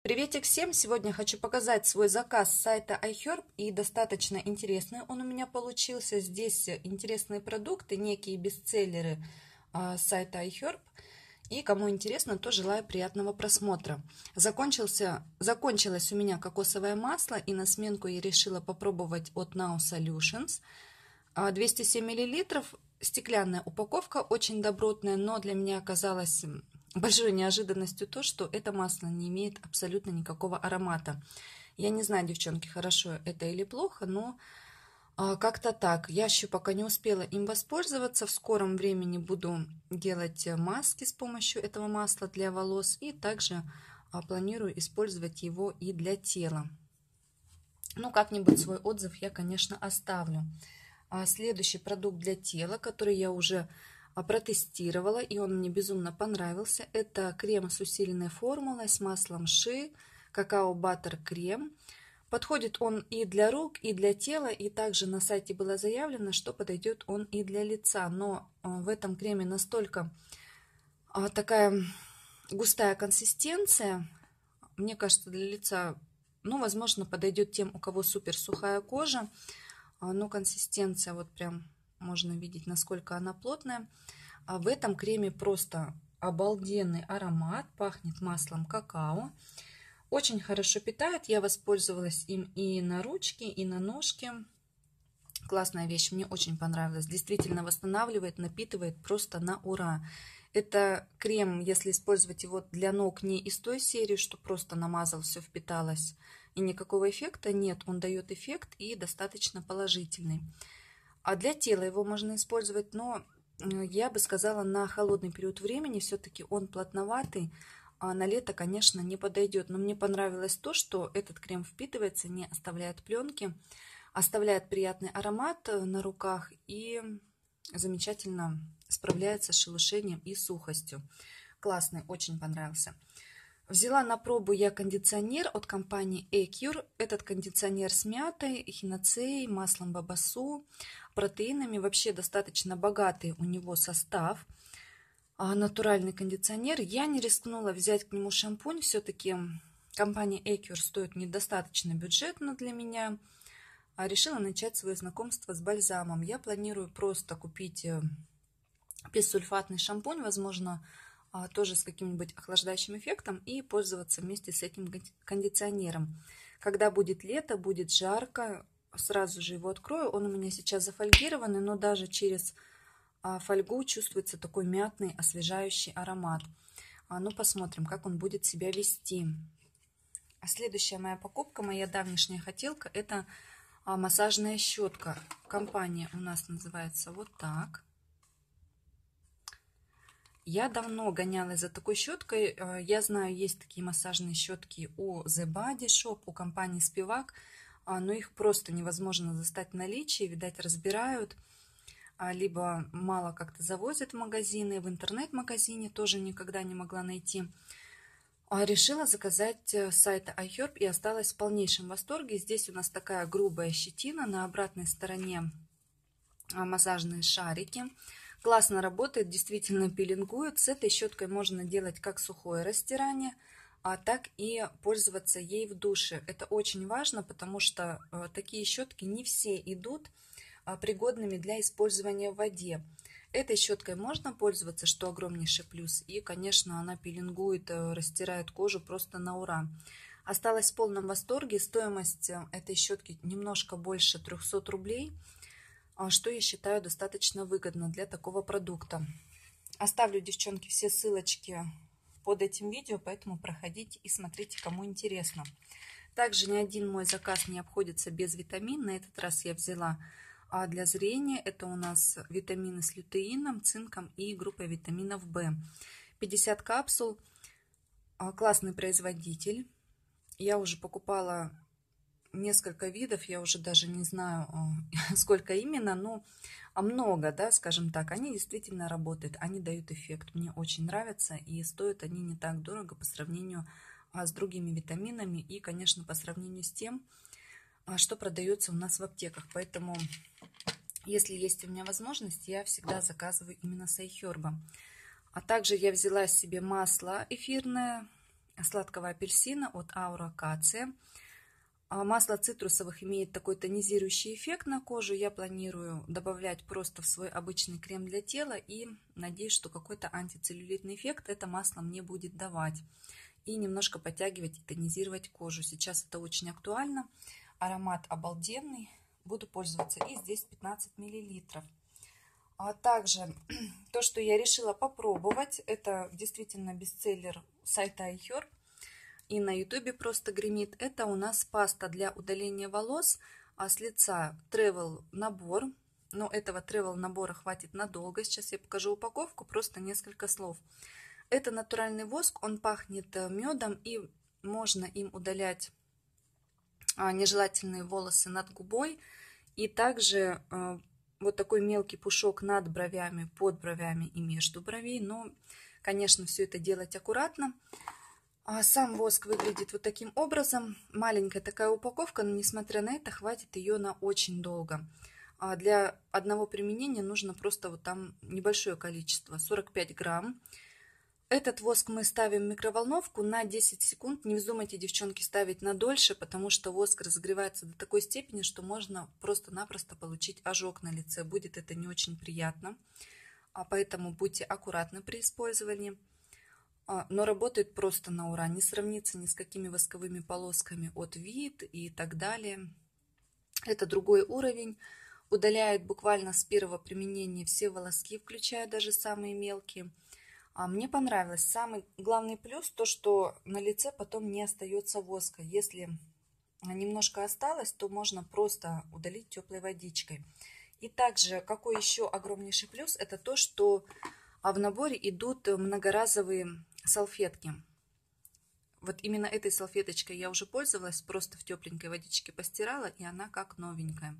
Приветик всем! Сегодня хочу показать свой заказ с сайта iHerb, и достаточно интересный он у меня получился. Здесь интересные продукты, некие бестселлеры с сайта iHerb. И кому интересно, то желаю приятного просмотра. Закончилось у меня кокосовое масло, и на сменку я решила попробовать от Now Solutions. 207 мл, стеклянная упаковка, очень добротная, но для меня оказалось большой неожиданностью то, что это масло не имеет абсолютно никакого аромата. Я не знаю, девчонки, хорошо это или плохо, но как-то так. Я еще пока не успела им воспользоваться. В скором времени буду делать маски с помощью этого масла для волос. И также планирую использовать его и для тела. Ну, как-нибудь свой отзыв я, конечно, оставлю. Следующий продукт для тела, который я уже протестировала, и он мне безумно понравился, это крем с усиленной формулой с маслом ши, какао-баттер крем. Подходит он и для рук, и для тела, и также на сайте было заявлено, что подойдет он и для лица. Но в этом креме настолько такая густая консистенция, мне кажется, для лица, ну, возможно, подойдет тем, у кого супер сухая кожа. Но консистенция, вот прям можно видеть, насколько она плотная. А в этом креме просто обалденный аромат, пахнет маслом какао. Очень хорошо питает, я воспользовалась им и на ручки, и на ножки. Классная вещь, мне очень понравилась. Действительно восстанавливает, напитывает просто на ура. Это крем, если использовать его для ног, не из той серии, что просто намазал, все впиталось, и никакого эффекта нет. Он дает эффект и достаточно положительный. А для тела его можно использовать, но я бы сказала, на холодный период времени. Все-таки он плотноватый, а на лето, конечно, не подойдет. Но мне понравилось то, что этот крем впитывается, не оставляет пленки, оставляет приятный аромат на руках и замечательно справляется с шелушением и сухостью. Классный, очень понравился. Взяла на пробу я кондиционер от компании Ecure. Этот кондиционер с мятой, эхиноцеей, маслом бабасу, протеинами. Вообще достаточно богатый у него состав. Натуральный кондиционер. Я не рискнула взять к нему шампунь. Все-таки компания Ecure стоит недостаточно бюджетно для меня. Решила начать свое знакомство с бальзамом. Я планирую просто купить бессульфатный шампунь, возможно, тоже с каким-нибудь охлаждающим эффектом, и пользоваться вместе с этим кондиционером. Когда будет лето, будет жарко, сразу же его открою. Он у меня сейчас зафольгированный, но даже через фольгу чувствуется такой мятный, освежающий аромат. Ну, посмотрим, как он будет себя вести. Следующая моя покупка, моя давнишняя хотелка, это массажная щетка. Компания у нас называется вот так. Я давно гонялась за такой щеткой. Я знаю, есть такие массажные щетки у The Body Shop, у компании Spivak, но их просто невозможно застать в наличии. Видать, разбирают, либо мало как-то завозят в магазины. В интернет-магазине тоже никогда не могла найти. Решила заказать с сайта iHerb и осталась в полнейшем восторге. Здесь у нас такая грубая щетина, на обратной стороне массажные шарики. Классно работает, действительно пилингует. С этой щеткой можно делать как сухое растирание, так и пользоваться ей в душе. Это очень важно, потому что такие щетки не все идут пригодными для использования в воде. Этой щеткой можно пользоваться, что огромнейший плюс. И, конечно, она пилингует, растирает кожу просто на ура. Осталась в полном восторге. Стоимость этой щетки немножко больше 300 рублей, что я считаю достаточно выгодно для такого продукта. Оставлю, девчонки, все ссылочки под этим видео, поэтому проходите и смотрите, кому интересно. Также ни один мой заказ не обходится без витамин. На этот раз я взяла для зрения. Это у нас витамины с лютеином, цинком и группой витаминов В. 50 капсул. Классный производитель. Я уже покупала несколько видов, я уже даже не знаю, сколько именно, но много, да, скажем так. Они действительно работают, они дают эффект. Мне очень нравятся, и стоят они не так дорого по сравнению с другими витаминами и, конечно, по сравнению с тем, что продается у нас в аптеках. Поэтому, если есть у меня возможность, я всегда заказываю именно с iHerb. А также я взяла себе масло эфирное сладкого апельсина от Aura Акация. Масло цитрусовых имеет такой тонизирующий эффект на кожу. Я планирую добавлять просто в свой обычный крем для тела и надеюсь, что какой-то антицеллюлитный эффект это масло мне будет давать. И немножко подтягивать и тонизировать кожу. Сейчас это очень актуально. Аромат обалденный. Буду пользоваться. И здесь 15 мл. А также то, что я решила попробовать, это действительно бестселлер сайта iHerb. И на ютубе просто гремит. Это у нас паста для удаления волос с лица Travel набор. Но этого Travel набора хватит надолго. Сейчас я покажу упаковку, просто несколько слов. Это натуральный воск, он пахнет медом и можно им удалять нежелательные волосы над губой. И также вот такой мелкий пушок над бровями, под бровями и между бровей. Но, конечно, все это делать аккуратно. Сам воск выглядит вот таким образом. Маленькая такая упаковка, но несмотря на это, хватит ее на очень долго. Для одного применения нужно просто вот там небольшое количество, 45 грамм. Этот воск мы ставим в микроволновку на 10 секунд. Не вздумайте, девчонки, ставить на дольше, потому что воск разогревается до такой степени, что можно просто-напросто получить ожог на лице. Будет это не очень приятно. Поэтому будьте аккуратны при использовании. Но работает просто на ура. Не сравнится ни с какими восковыми полосками от Вит и так далее. Это другой уровень. Удаляет буквально с первого применения все волоски, включая даже самые мелкие. Мне понравилось. Самый главный плюс то, что на лице потом не остается воска. Если немножко осталось, то можно просто удалить теплой водичкой. И также, какой еще огромнейший плюс, это то, что в наборе идут многоразовые салфетки. Вот именно этой салфеточкой я уже пользовалась, просто в тепленькой водичке постирала, и она как новенькая.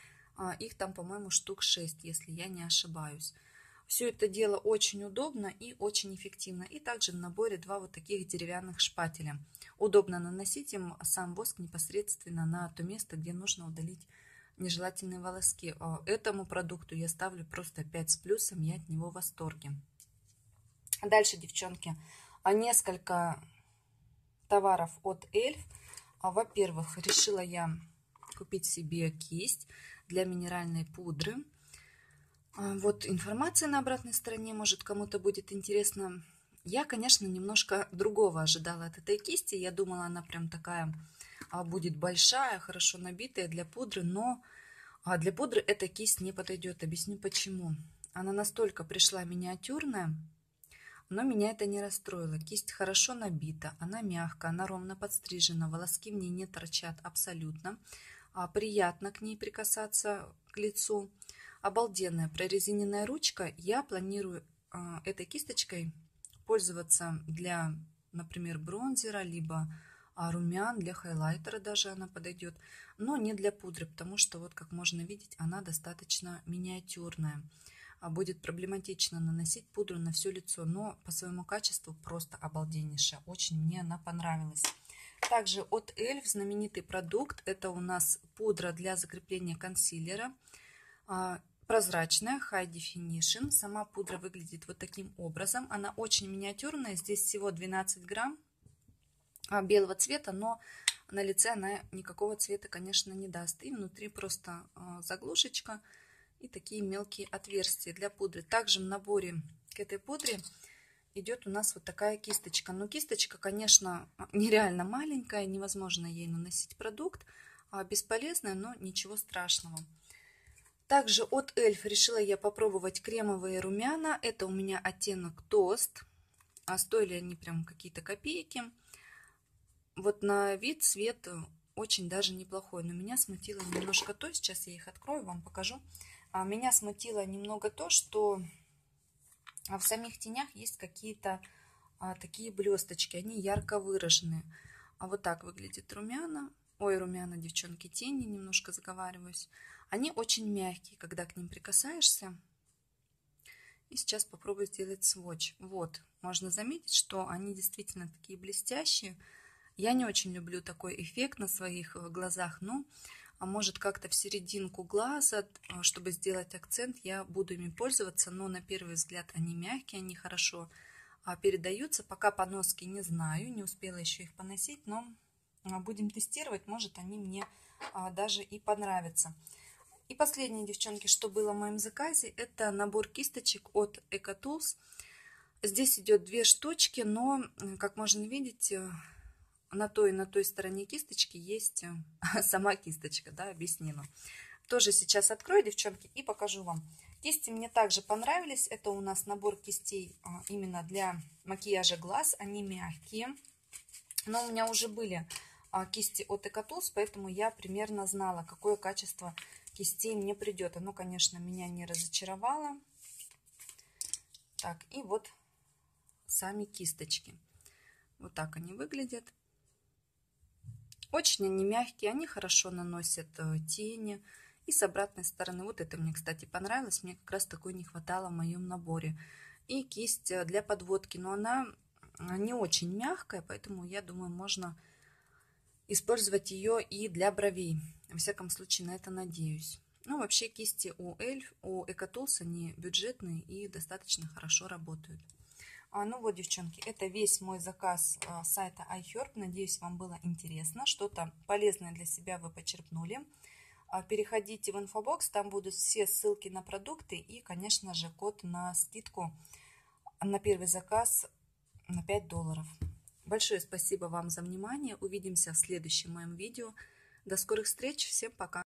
Их там, по-моему, штук 6, если я не ошибаюсь. Все это дело очень удобно и очень эффективно. И также в наборе 2 вот таких деревянных шпателя. Удобно наносить им сам воск непосредственно на то место, где нужно удалить нежелательные волоски. Этому продукту я ставлю просто 5 с плюсом, я от него в восторге. Дальше, девчонки, несколько товаров от Эльф. Во-первых, решила я купить себе кисть для минеральной пудры. Вот информация на обратной стороне, может, кому-то будет интересно. Я, конечно, немножко другого ожидала от этой кисти. Я думала, она прям такая будет большая, хорошо набитая для пудры, но для пудры эта кисть не подойдет. Объясню почему. Она настолько пришла миниатюрная, но меня это не расстроило. Кисть хорошо набита, она мягкая, она ровно подстрижена, волоски в ней не торчат абсолютно. Приятно к ней прикасаться, к лицу. Обалденная прорезиненная ручка. Я планирую этой кисточкой пользоваться для, например, бронзера, либо румян, для хайлайтера даже она подойдет, но не для пудры, потому что, вот как можно видеть, она достаточно миниатюрная. Будет проблематично наносить пудру на все лицо, но по своему качеству просто обалденнейшая. Очень мне она понравилась. Также от Эльф знаменитый продукт. Это у нас пудра для закрепления консилера. Прозрачная, High Definition. Сама пудра выглядит вот таким образом. Она очень миниатюрная. Здесь всего 12 грамм белого цвета, но на лице она никакого цвета, конечно, не даст. И внутри просто заглушечка и такие мелкие отверстия для пудры. Также в наборе к этой пудре идет у нас вот такая кисточка. Но кисточка, конечно, нереально маленькая, невозможно ей наносить продукт. Бесполезная, но ничего страшного. Также от Эльф решила я попробовать кремовые румяна. Это у меня оттенок Тост. Стоили они прям какие-то копейки. Вот на вид цвет очень даже неплохой. Но меня смутило немножко то, сейчас я их открою, вам покажу. Меня смутило немного то, что в самих тенях есть какие-то такие блесточки. Они ярко выраженные. Вот так выглядит румяна. Ой, румяна, девчонки, тени, немножко заговариваюсь. Они очень мягкие, когда к ним прикасаешься. И сейчас попробую сделать сводч. Вот, можно заметить, что они действительно такие блестящие. Я не очень люблю такой эффект на своих глазах, но может как-то в серединку глаза, чтобы сделать акцент, я буду ими пользоваться. Но на первый взгляд они мягкие, они хорошо передаются. Пока поноски не знаю, не успела еще их поносить, но будем тестировать, может они мне даже и понравятся. И последнее, девчонки, что было в моем заказе, это набор кисточек от EcoTools. Здесь идет 2 штучки, но, как можно видеть, на той и на той стороне кисточки есть сама кисточка, да, объяснила. Тоже сейчас открою, девчонки, и покажу вам. Кисти мне также понравились. Это у нас набор кистей именно для макияжа глаз. Они мягкие. Но у меня уже были кисти от EcoTools, поэтому я примерно знала, какое качество кистей мне придет. Оно, конечно, меня не разочаровало. Так, и вот сами кисточки. Вот так они выглядят. Очень они мягкие, они хорошо наносят тени. И с обратной стороны, вот это мне, кстати, понравилось. Мне как раз такой не хватало в моем наборе. И кисть для подводки, но она не очень мягкая, поэтому я думаю, можно использовать ее и для бровей. Во всяком случае, на это надеюсь. Ну, вообще кисти у Эльф, у EcoTools, они бюджетные и достаточно хорошо работают. Ну вот, девчонки, это весь мой заказ с сайта iHerb. Надеюсь, вам было интересно. Что-то полезное для себя вы почерпнули. Переходите в инфобокс, там будут все ссылки на продукты и, конечно же, код на скидку на первый заказ на $5. Большое спасибо вам за внимание. Увидимся в следующем моем видео. До скорых встреч. Всем пока.